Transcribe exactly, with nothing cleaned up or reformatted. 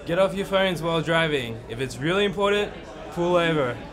Get off your phones while driving. If it's really important, pull over.